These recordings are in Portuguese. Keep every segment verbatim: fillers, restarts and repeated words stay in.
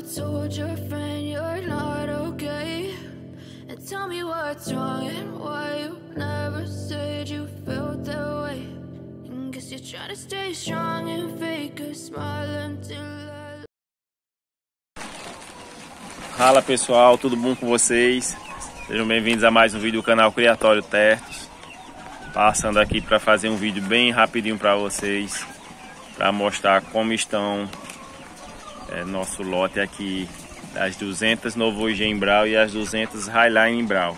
told your friend you're not okay? And tell me what's wrong and why you never said you felt that way. And guess you're trying to stay strong and fake a smile until I... Fala pessoal, tudo bom com vocês? Sejam bem-vindos a mais um vídeo do canal Criatório Tertos. Passando aqui para fazer um vídeo bem rapidinho para vocês, para mostrar como estão é, nosso lote aqui das duzentas Novogem Brau e as duzentas Highline Brau.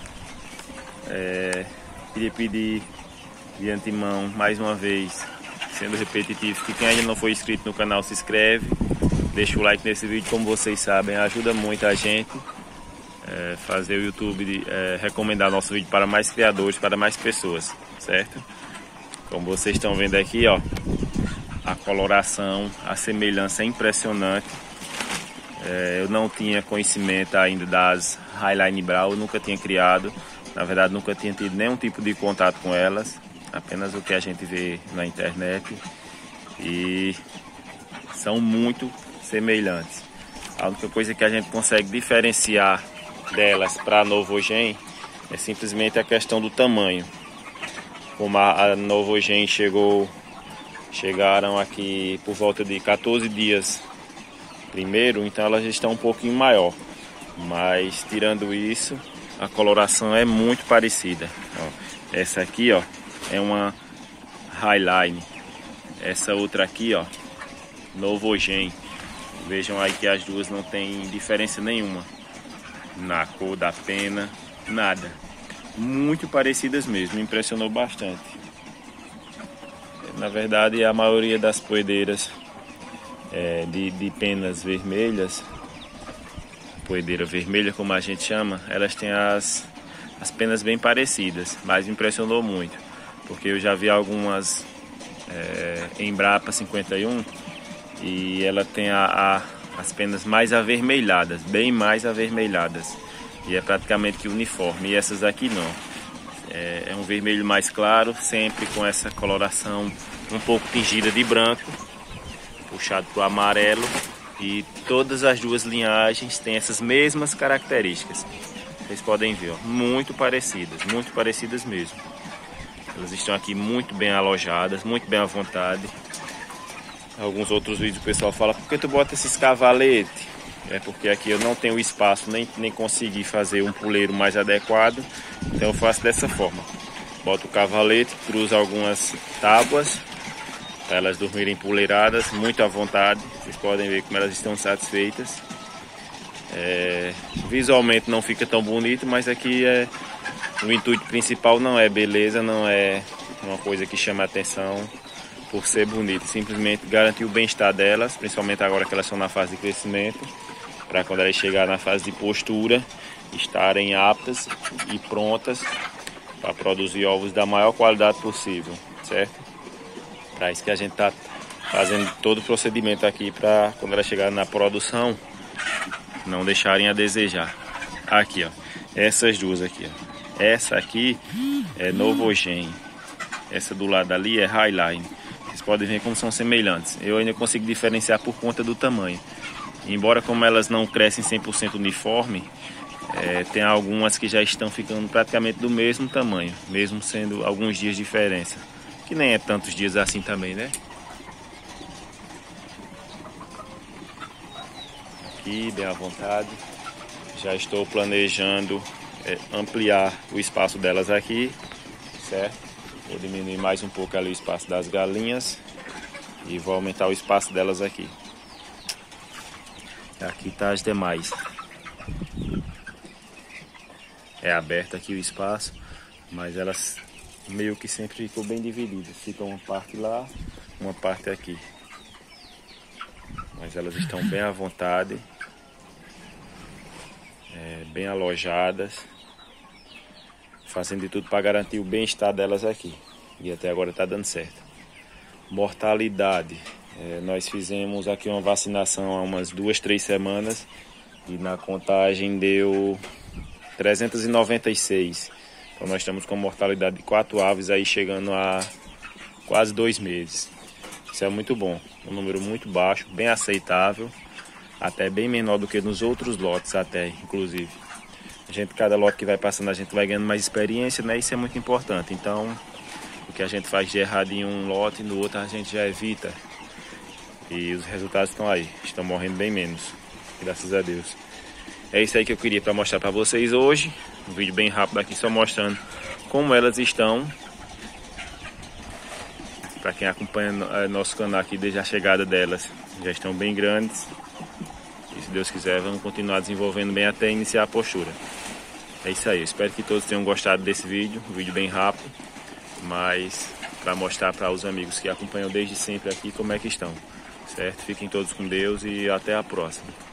É, queria pedir de antemão, mais uma vez, sendo repetitivo, que quem ainda não foi inscrito no canal se inscreve, deixa o like nesse vídeo, como vocês sabem, ajuda muito a gente. É, fazer o YouTube é, recomendar nosso vídeo para mais criadores, para mais pessoas, certo? Como vocês estão vendo aqui, ó, a coloração, a semelhança é impressionante. É, eu não tinha conhecimento ainda das Highline Brau, eu nunca tinha criado, na verdade nunca tinha tido nenhum tipo de contato com elas, apenas o que a gente vê na internet, e são muito semelhantes. A única coisa que a gente consegue diferenciar delas para a Novogem é simplesmente a questão do tamanho. Como a, a Novogem chegou, chegaram aqui por volta de quatorze dias primeiro, então elas estão um pouquinho maior, mas tirando isso, a coloração é muito parecida. Ó, essa aqui, ó, é uma Highline, essa outra aqui, ó, Novogem. Vejam aí que as duas não tem diferença nenhuma na cor da pena, nada. Muito parecidas mesmo, me impressionou bastante. Na verdade, a maioria das poedeiras é, de, de penas vermelhas, poedeira vermelha como a gente chama, elas têm as, as penas bem parecidas, mas me impressionou muito, porque eu já vi algumas é, Embrapa cinquenta e um e ela tem a, a as penas mais avermelhadas, bem mais avermelhadas, e é praticamente que uniforme. E essas aqui não, é, é um vermelho mais claro, sempre com essa coloração um pouco tingida de branco, puxado para o amarelo, e todas as duas linhagens têm essas mesmas características. Vocês podem ver, ó, muito parecidas, muito parecidas mesmo. Elas estão aqui muito bem alojadas, muito bem à vontade. Alguns outros vídeos o pessoal fala: por que tu bota esses cavaletes? É porque aqui eu não tenho espaço, nem, nem consegui fazer um puleiro mais adequado, então eu faço dessa forma. Boto o cavalete, cruzo algumas tábuas para elas dormirem puleiradas, muito à vontade. Vocês podem ver como elas estão satisfeitas. É, visualmente não fica tão bonito, mas aqui é, o intuito principal não é beleza, não é uma coisa que chama a atenção por ser bonita, simplesmente garantir o bem-estar delas, principalmente agora que elas estão na fase de crescimento, para quando elas chegarem na fase de postura, estarem aptas e prontas para produzir ovos da maior qualidade possível, certo? Para isso que a gente está fazendo todo o procedimento aqui, para quando elas chegarem na produção, não deixarem a desejar. Aqui, ó, essas duas aqui, ó. Essa aqui é Novogem, essa do lado ali é Highline. Vocês podem ver como são semelhantes. Eu ainda consigo diferenciar por conta do tamanho. Embora como elas não crescem cem por cento uniforme, é, tem algumas que já estão ficando praticamente do mesmo tamanho, mesmo sendo alguns dias de diferença. Que nem é tantos dias assim também, né? Aqui, bem à vontade. Já estou planejando é, ampliar o espaço delas aqui, certo? Vou diminuir mais um pouco ali o espaço das galinhas e vou aumentar o espaço delas aqui. Aqui tá as demais. É aberto aqui o espaço, mas elas meio que sempre ficam bem divididas. Fica uma parte lá, uma parte aqui. Mas elas estão bem à vontade, é, bem alojadas, fazendo de tudo para garantir o bem-estar delas aqui. E até agora está dando certo. Mortalidade. É, nós fizemos aqui uma vacinação há umas duas, três semanas. E na contagem deu trezentos e noventa e seis. Então nós estamos com mortalidade de quatro aves aí chegando a quase dois meses. Isso é muito bom. Um número muito baixo, bem aceitável. até bem menor do que nos outros lotes até, inclusive. A gente, cada lote que vai passando, a gente vai ganhando mais experiência, né? Isso é muito importante. Então, o que a gente faz de errado em um lote, no outro a gente já evita. E os resultados estão aí, estão morrendo bem menos, graças a Deus. É isso aí que eu queria para mostrar para vocês hoje. Um vídeo bem rápido aqui, só mostrando como elas estão. Para quem acompanha nosso canal aqui desde a chegada delas, já estão bem grandes. E se Deus quiser, vamos continuar desenvolvendo bem até iniciar a postura. É isso aí, eu espero que todos tenham gostado desse vídeo. Um vídeo bem rápido, mas para mostrar para os amigos que acompanham desde sempre aqui como é que estão. Certo? Fiquem todos com Deus e até a próxima.